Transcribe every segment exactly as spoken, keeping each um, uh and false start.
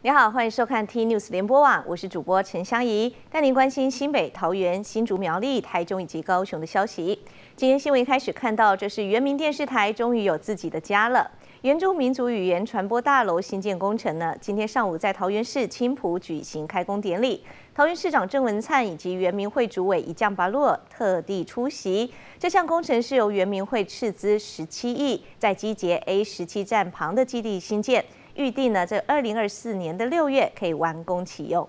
你好，欢迎收看 T News 联播网，我是主播陈香怡，带您关心新北、桃园、新竹、苗栗、台中以及高雄的消息。今天新闻一开始看到，这是原民电视台终于有自己的家了。原住民族语言传播大楼新建工程呢，今天上午在桃园市青埔举行开工典礼。桃园市长郑文灿以及原民会主委一将巴洛尔特地出席。这项工程是由原民会斥资十七亿，在基捷 A 十七站旁的基地新建。预定呢，这二零二四年的六月可以完工启用。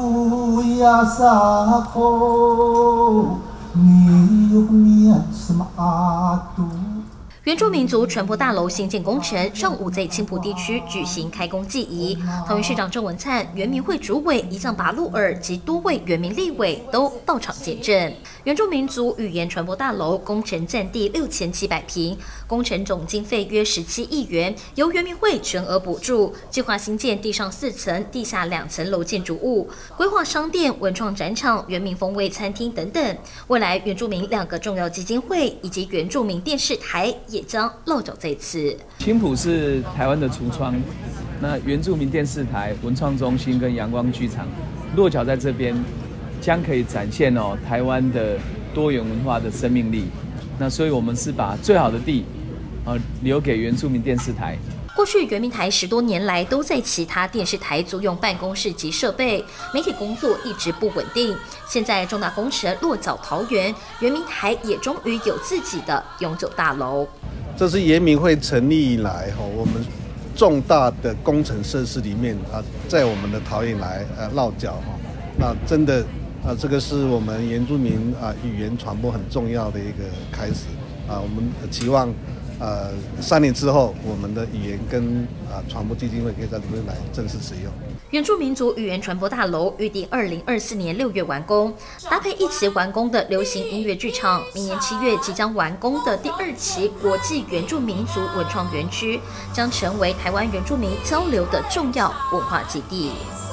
原住民族传播大楼新建工程上午在青埔地区举行开工祭仪，桃园市长郑文灿、原民会主委一将巴路尔及多位原民立委都到场见证。原住民族语言传播大楼工程占地六千七百平，工程总经费约十七亿元，由原民会全额补助，计划新建地上四层、地下两层楼建筑物，规划商店、文创展场、原民风味餐厅等等。未来原住民两个重要基金会以及原住民电视台也将落脚在此。 青埔是台湾的橱窗，那原住民电视台、文创中心跟阳光剧场落脚在这边，将可以展现哦台湾的多元文化的生命力。那所以我们是把最好的地，呃留给原住民电视台。 过去原民台十多年来都在其他电视台租用办公室及设备，媒体工作一直不稳定。现在重大工程落脚桃园，原民台也终于有自己的永久大楼。 这是原民会成立以来，我们重大的工程设施里面啊，在我们的桃园来呃落脚哈，那真的啊，这个是我们原住民啊语言传播很重要的一个开始啊，我们期望。呃，三年之后，我们的语言跟啊传播基金会可以在这边来正式使用。 原住民族语言传播大楼预定二零二四年六月完工，搭配一期完工的流行音乐剧场，明年七月即将完工的第二期国际原住民族文创园区，将成为台湾原住民交流的重要文化基地。